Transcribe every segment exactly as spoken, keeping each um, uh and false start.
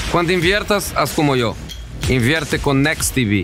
Cuando inviertas, haz como yo. Invierte con NextTV.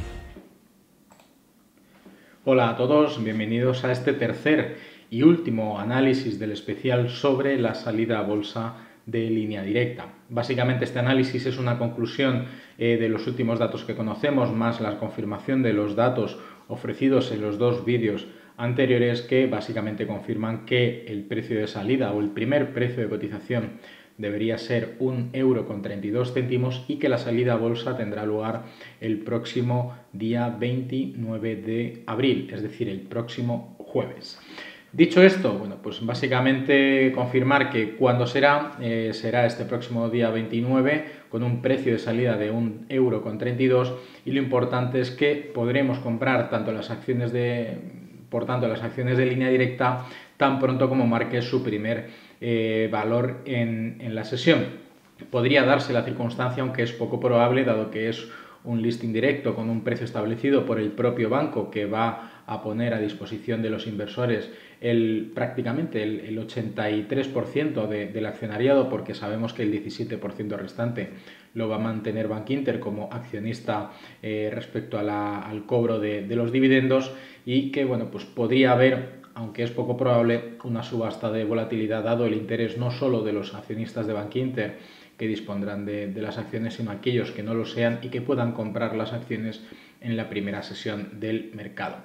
Hola a todos, bienvenidos a este tercer y último análisis del especial sobre la salida a bolsa de Línea Directa. Básicamente este análisis es una conclusión eh, de los últimos datos que conocemos, más la confirmación de los datos ofrecidos en los dos vídeos anteriores que básicamente confirman que el precio de salida o el primer precio de cotización debería ser un euro con treinta y dos céntimos y que la salida a bolsa tendrá lugar el próximo día veintinueve de abril, es decir, el próximo jueves. Dicho esto, bueno, pues básicamente confirmar que cuando será, eh, será este próximo día veintinueve con un precio de salida de un euro con treinta y dos y lo importante es que podremos comprar tanto las acciones de, por tanto, las acciones de Línea Directa tan pronto como marque su primer eh, valor en, en la sesión. Podría darse la circunstancia, aunque es poco probable, dado que es un listing directo con un precio establecido por el propio banco que va a poner a disposición de los inversores el, prácticamente el, el ochenta y tres por ciento de, del accionariado, porque sabemos que el diecisiete por ciento restante lo va a mantener Bankinter como accionista eh, respecto a la, al cobro de, de los dividendos, y que bueno, pues podría haber, aunque es poco probable, una subasta de volatilidad dado el interés no solo de los accionistas de Bankinter que dispondrán de, de las acciones, sino aquellos que no lo sean y que puedan comprar las acciones en la primera sesión del mercado.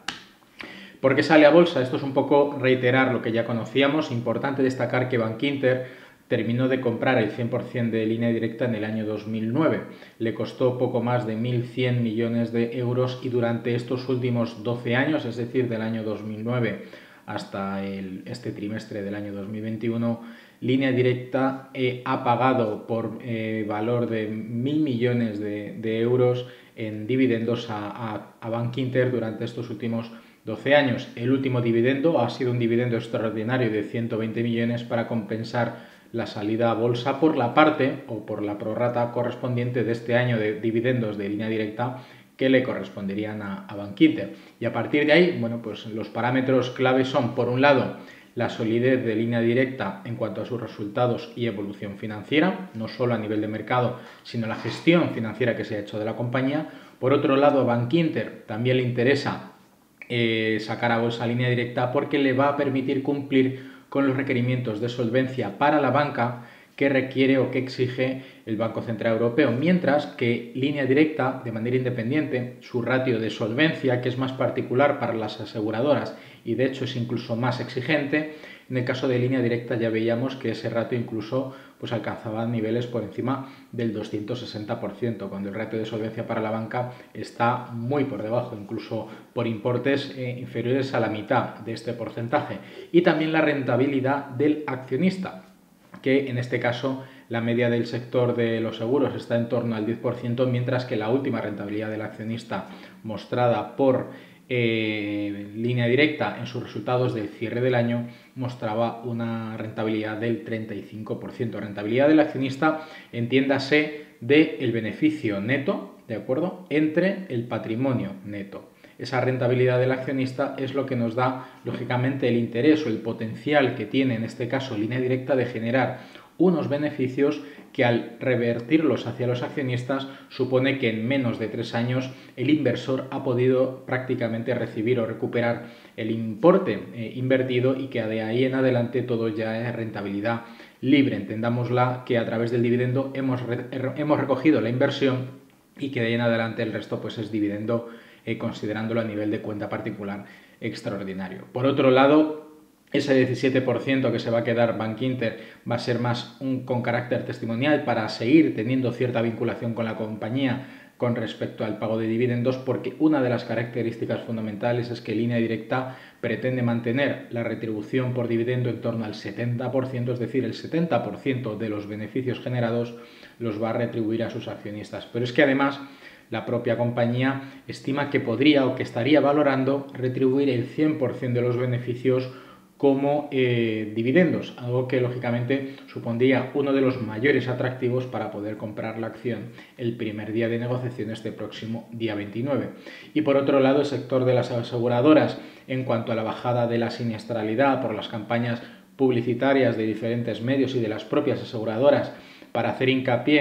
¿Por qué sale a bolsa? Esto es un poco reiterar lo que ya conocíamos. Importante destacar que Bankinter terminó de comprar el cien por ciento de Línea Directa en el año dos mil nueve. Le costó poco más de mil cien millones de euros y durante estos últimos doce años, es decir, del año dos mil nueve hasta el, este trimestre del año dos mil veintiuno, Línea Directa eh, ha pagado por eh, valor de mil millones de, de euros en dividendos a, a, a Bankinter durante estos últimos doce años. El último dividendo ha sido un dividendo extraordinario de ciento veinte millones para compensar la salida a bolsa por la parte o por la prorrata correspondiente de este año de dividendos de Línea Directa que le corresponderían a, a Bankinter. Y a partir de ahí, bueno, pues los parámetros clave son, por un lado, la solidez de Línea Directa en cuanto a sus resultados y evolución financiera, no solo a nivel de mercado, sino la gestión financiera que se ha hecho de la compañía. Por otro lado, a Bankinter también le interesa eh, sacar a bolsa Línea Directa porque le va a permitir cumplir con los requerimientos de solvencia para la banca que requiere o que exige el Banco Central Europeo, mientras que Línea Directa, de manera independiente, su ratio de solvencia, que es más particular para las aseguradoras y de hecho es incluso más exigente, en el caso de Línea Directa ya veíamos que ese ratio incluso pues, alcanzaba niveles por encima del doscientos sesenta por ciento, cuando el ratio de solvencia para la banca está muy por debajo, incluso por importes eh, inferiores a la mitad de este porcentaje. Y también la rentabilidad del accionista, que en este caso la media del sector de los seguros está en torno al diez por ciento, mientras que la última rentabilidad del accionista mostrada por eh, Línea Directa en sus resultados del cierre del año mostraba una rentabilidad del treinta y cinco por ciento. Rentabilidad del accionista, entiéndase, del beneficio neto, ¿de acuerdo?, entre el patrimonio neto. Esa rentabilidad del accionista es lo que nos da, lógicamente, el interés o el potencial que tiene, en este caso, Línea Directa de generar unos beneficios que al revertirlos hacia los accionistas supone que en menos de tres años el inversor ha podido prácticamente recibir o recuperar el importe eh, invertido y que de ahí en adelante todo ya es rentabilidad libre. Entendámosla que a través del dividendo hemos, re hemos recogido la inversión y que de ahí en adelante el resto pues es dividendo, eh, considerándolo a nivel de cuenta particular extraordinario. Por otro lado, ese diecisiete por ciento que se va a quedar Bankinter va a ser más un, con carácter testimonial para seguir teniendo cierta vinculación con la compañía con respecto al pago de dividendos, porque una de las características fundamentales es que Línea Directa pretende mantener la retribución por dividendo en torno al setenta por ciento, es decir, el setenta por ciento de los beneficios generados los va a retribuir a sus accionistas. Pero es que además la propia compañía estima que podría o que estaría valorando retribuir el cien por ciento de los beneficios como eh, dividendos, algo que lógicamente supondría uno de los mayores atractivos para poder comprar la acción el primer día de negociación este próximo día veintinueve. Y por otro lado, el sector de las aseguradoras, en cuanto a la bajada de la siniestralidad por las campañas publicitarias de diferentes medios y de las propias aseguradoras para hacer hincapié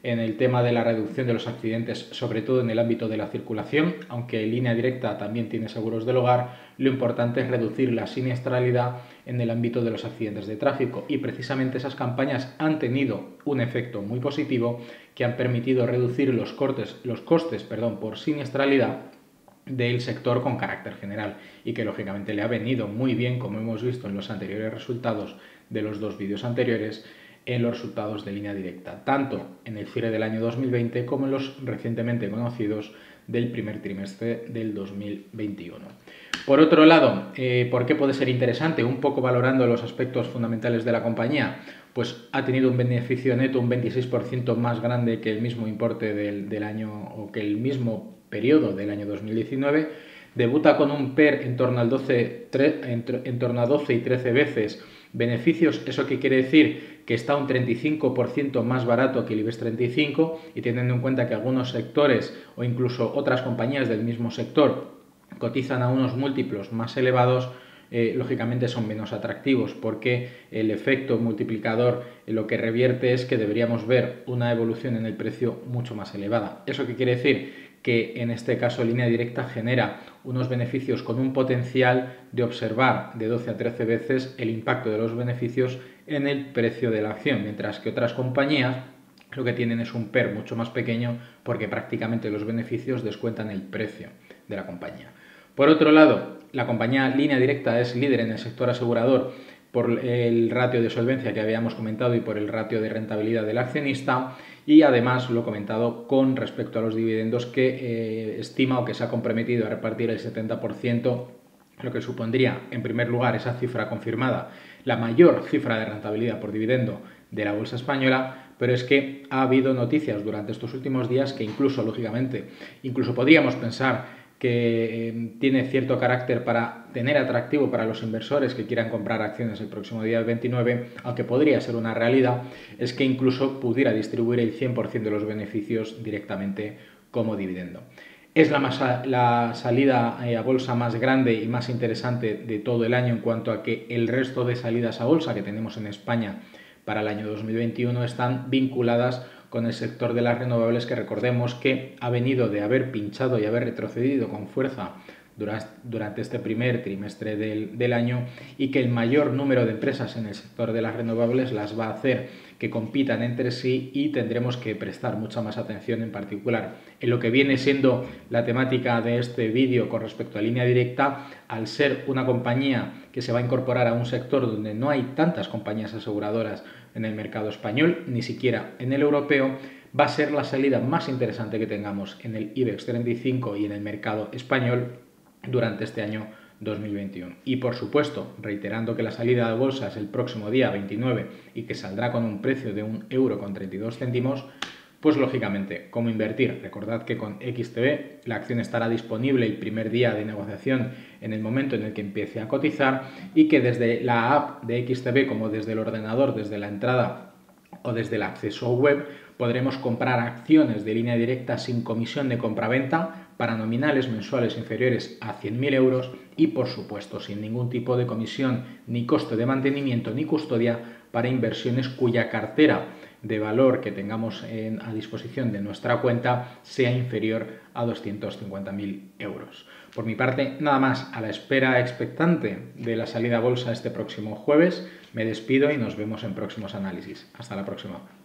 en el tema de la reducción de los accidentes, sobre todo en el ámbito de la circulación, aunque Línea Directa también tiene seguros del hogar, lo importante es reducir la siniestralidad en el ámbito de los accidentes de tráfico, y precisamente esas campañas han tenido un efecto muy positivo que han permitido reducir los, cortes, los costes perdón, por siniestralidad del sector con carácter general, y que lógicamente le ha venido muy bien, como hemos visto en los anteriores resultados de los dos vídeos anteriores, en los resultados de Línea Directa, tanto en el cierre del año dos mil veinte como en los recientemente conocidos del primer trimestre del dos mil veintiuno. Por otro lado, eh, ¿por qué puede ser interesante? Un poco valorando los aspectos fundamentales de la compañía, pues ha tenido un beneficio neto un veintiséis por ciento más grande que el mismo importe del, del año o que el mismo periodo del año dos mil diecinueve, debuta con un P E R en torno, al doce, tre, en, en torno a doce y trece veces beneficios. ¿Eso qué quiere decir? Que está un treinta y cinco por ciento más barato que el IBEX treinta y cinco, y teniendo en cuenta que algunos sectores o incluso otras compañías del mismo sector cotizan a unos múltiplos más elevados, eh, lógicamente son menos atractivos, porque el efecto multiplicador eh, lo que revierte es que deberíamos ver una evolución en el precio mucho más elevada. ¿Eso qué quiere decir? Que en este caso Línea Directa genera unos beneficios con un potencial de observar de doce a trece veces el impacto de los beneficios en el precio de la acción, mientras que otras compañías lo que tienen es un P E R mucho más pequeño, porque prácticamente los beneficios descuentan el precio de la compañía. Por otro lado, la compañía Línea Directa es líder en el sector asegurador por el ratio de solvencia que habíamos comentado y por el ratio de rentabilidad del accionista, y además lo he comentado con respecto a los dividendos, que eh, estima o que se ha comprometido a repartir el setenta por ciento, lo que supondría, en primer lugar, esa cifra confirmada, la mayor cifra de rentabilidad por dividendo de la bolsa española. Pero es que ha habido noticias durante estos últimos días que incluso, lógicamente, incluso podríamos pensar que eh, tiene cierto carácter para tener atractivo para los inversores que quieran comprar acciones el próximo día veintinueve, aunque podría ser una realidad, es que incluso pudiera distribuir el cien por ciento de los beneficios directamente como dividendo. Es la, más, la salida a bolsa más grande y más interesante de todo el año, en cuanto a que el resto de salidas a bolsa que tenemos en España para el año dos mil veintiuno están vinculadas con el sector de las renovables, que recordemos que ha venido de haber pinchado y haber retrocedido con fuerza durante este primer trimestre del, del año, y que el mayor número de empresas en el sector de las renovables las va a hacer que compitan entre sí, y tendremos que prestar mucha más atención, en particular en lo que viene siendo la temática de este vídeo con respecto a Línea Directa, al ser una compañía que se va a incorporar a un sector donde no hay tantas compañías aseguradoras en el mercado español, ni siquiera en el europeo. Va a ser la salida más interesante que tengamos en el IBEX treinta y cinco y en el mercado español durante este año dos mil veintiuno. Y por supuesto, reiterando que la salida de bolsa es el próximo día veintinueve y que saldrá con un precio de un euro con treinta y dos céntimos, pues lógicamente, ¿cómo invertir? Recordad que con X T B la acción estará disponible el primer día de negociación en el momento en el que empiece a cotizar, y que desde la app de X T B, como desde el ordenador, desde la entrada o desde el acceso web, podremos comprar acciones de Línea Directa sin comisión de compraventa para nominales mensuales inferiores a cien mil euros, y por supuesto sin ningún tipo de comisión ni coste de mantenimiento ni custodia para inversiones cuya cartera de valor que tengamos en, a disposición de nuestra cuenta sea inferior a doscientos cincuenta mil euros. Por mi parte, nada más, a la espera expectante de la salida a bolsa este próximo jueves. Me despido y nos vemos en próximos análisis. Hasta la próxima.